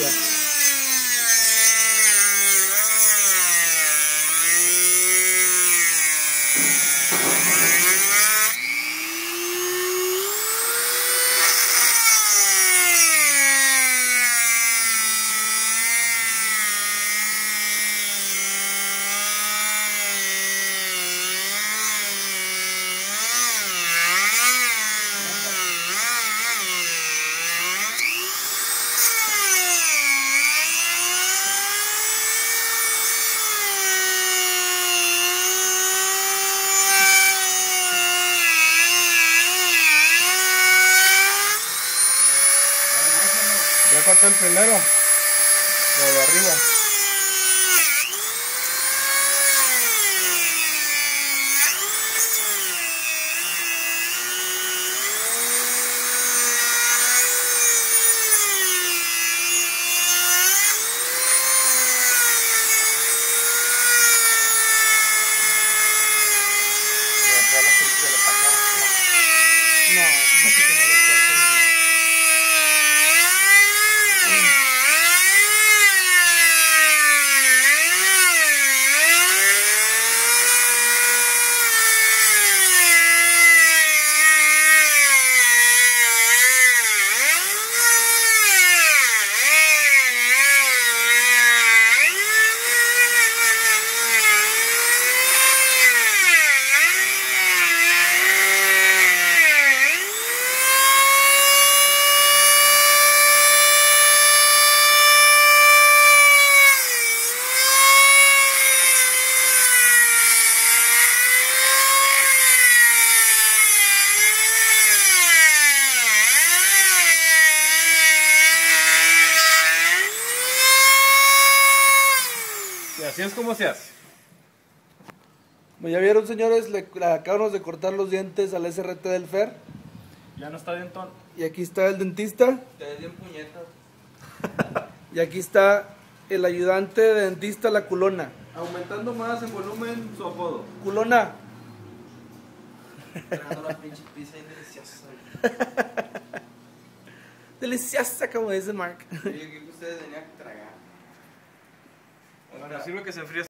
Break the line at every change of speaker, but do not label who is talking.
arriba. Ya faltó el primero, lo de arriba. No, no sé que no lo puedo.
Y así es como se hace.
Como ya vieron, señores, le acabamos de cortar los dientes al SRT del Fer.
Ya no está dientón.
Y aquí está el dentista.
Te ves bien puñetas.
Y aquí está el ayudante de dentista, la culona.
Aumentando más en volumen su apodo.
Culona.
Tragando la pinche pizza y deliciosa.
Deliciosa, como dice Mark.
Yo que ustedes tenían que tragar.
Bueno, sirve que se enfríe.